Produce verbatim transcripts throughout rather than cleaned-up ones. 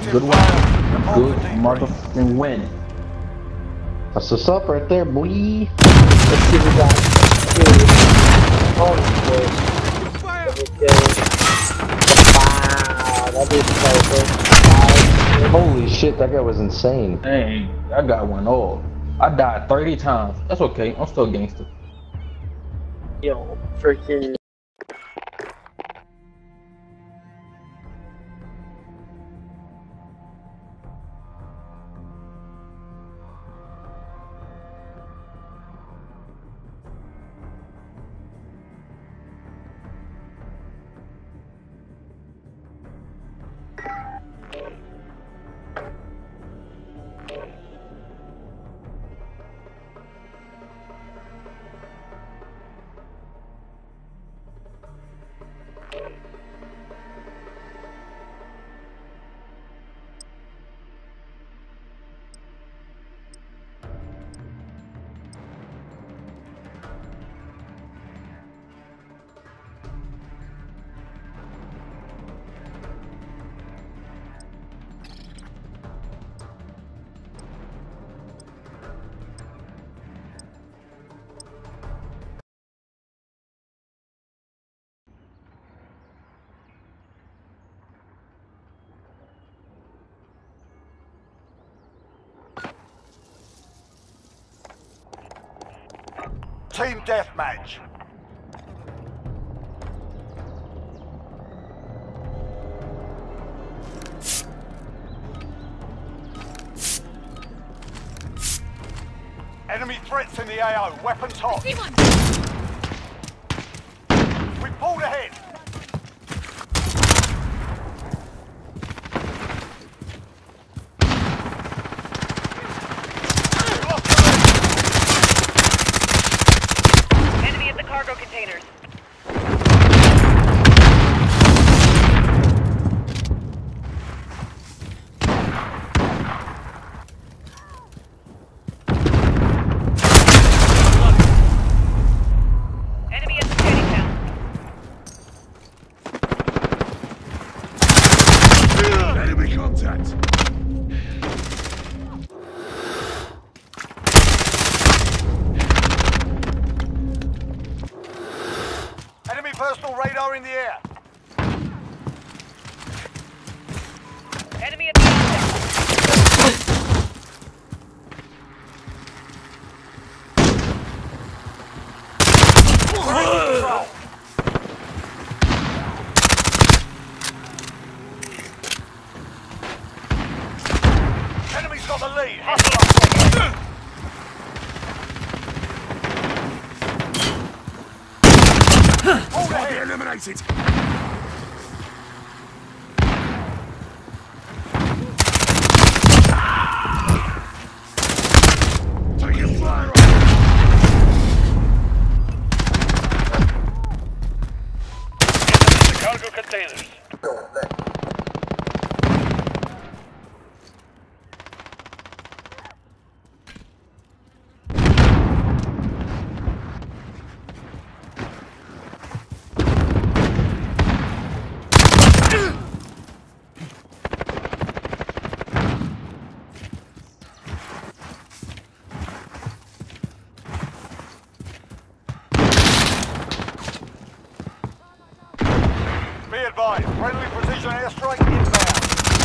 Good one. Good motherfucking win. That's what's up right there, boy. Let's see what we got. Oh, boy. Wow, that is crazy. Holy shit, that guy was insane. Dang, I got one all. I died thirty times. That's okay. I'm still gangster. Yo, freaking. Team deathmatch. Enemy threats in the A O. Weapons hot. We pulled ahead. Cargo containers. Enemy at the training camp. Enemy contact. Personal radar in the air. Enemy at the Control. Enemy's got the lead. Hustle up. Target eliminated. Taking fire. the cargo containers. Be advised, friendly precision airstrike inbound.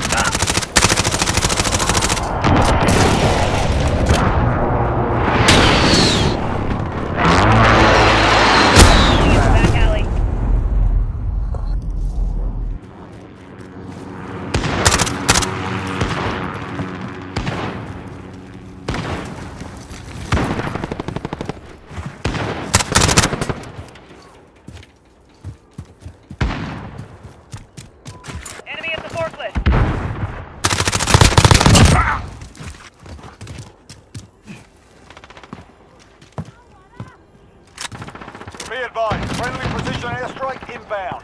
Back alley. Enemy at the forklift. Be advised, friendly precision airstrike inbound.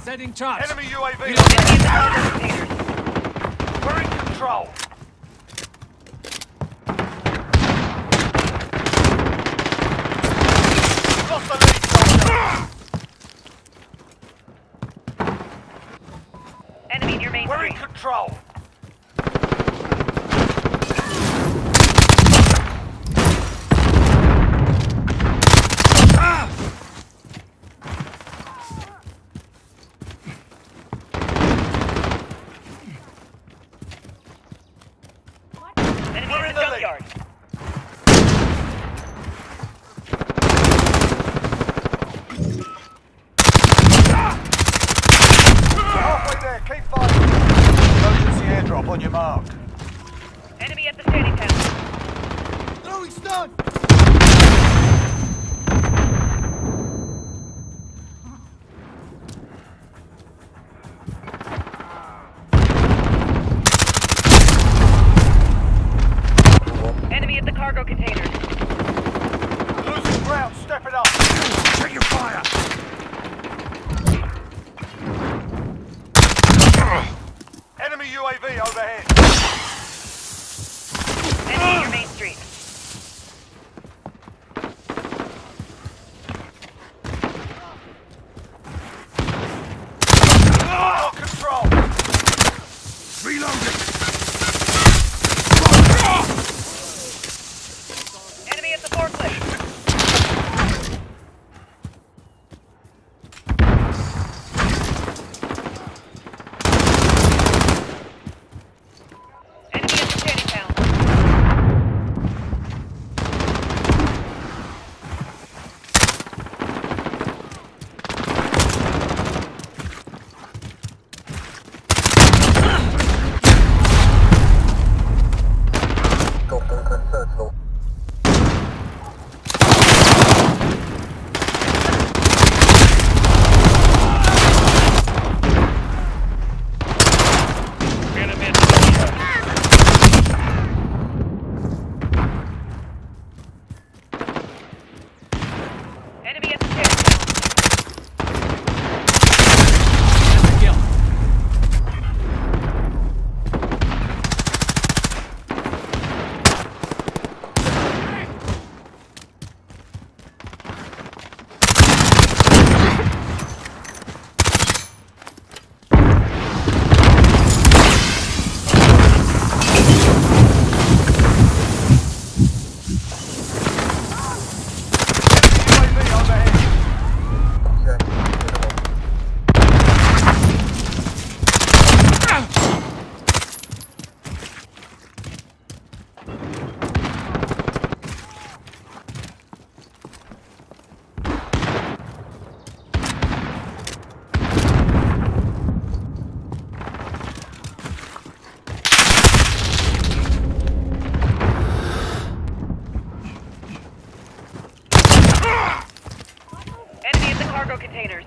Setting charge. Enemy U A V Enemy at overhead. the cargo containers. We're in control. Lost the lead, soldier. Enemy near Main We're in Street. control. Enemy We're at in the the lead. junkyard. Halfway there, keep fighting. Emergency airdrop on your mark. Enemy at the standing pound. Throwing stun. Enemy at the cargo containers. Losing ground, step it up. Check your fire. Enemy U A V overhead. Enemy near Main Street. Got control. Reloading. Enemy at the forklift. Enemy at the standing pound. Enemy at the standing pound. That's a kill. U A V overhead. Enemy at the cargo containers.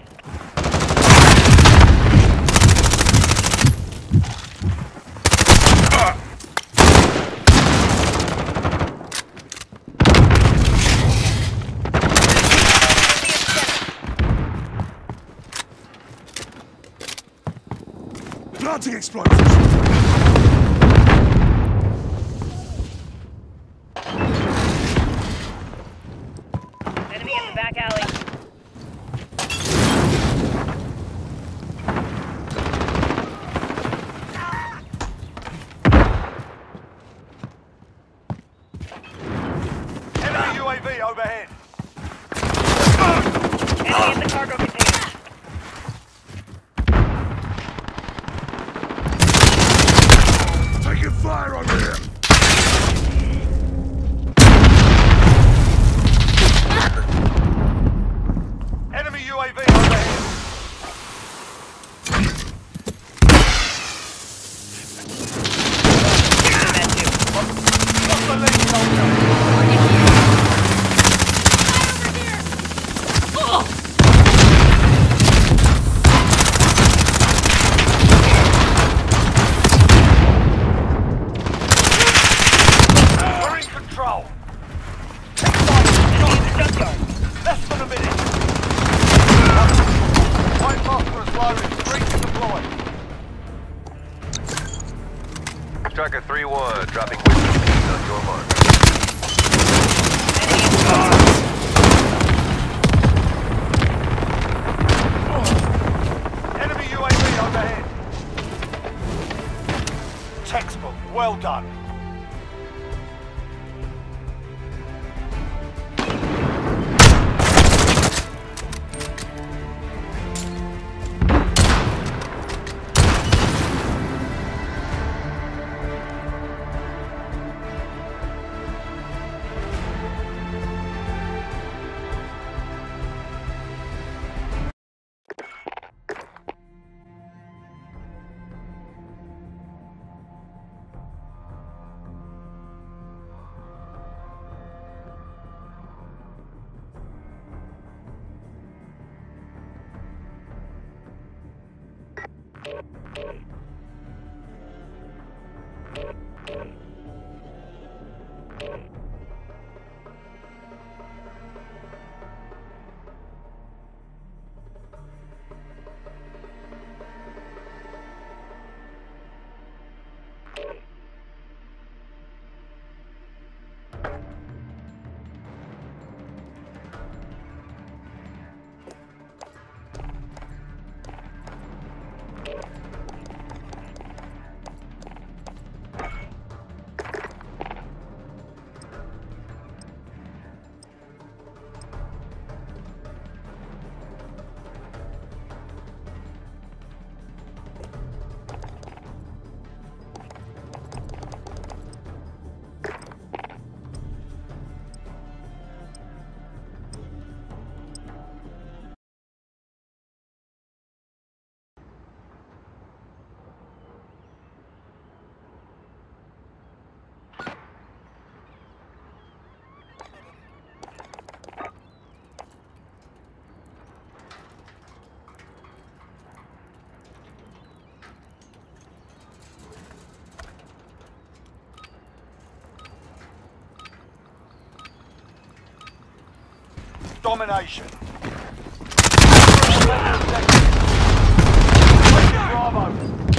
Enemy at the center. Planting explosives. Enemy in the back alley. Enemy U A V overhead. Enemy in the cargo containers. Taking fire on here. Enemy U A V overhead. That too. Lost the lead, soldier. We're in control. Keep fighting. Enemy in the junkyard. Less than a minute. White phosphorus loaded. Three to deploy. Striker three one, dropping whiskey on your mark. Enemy U A V overhead. Textbook. Well done. Domination. Bravo.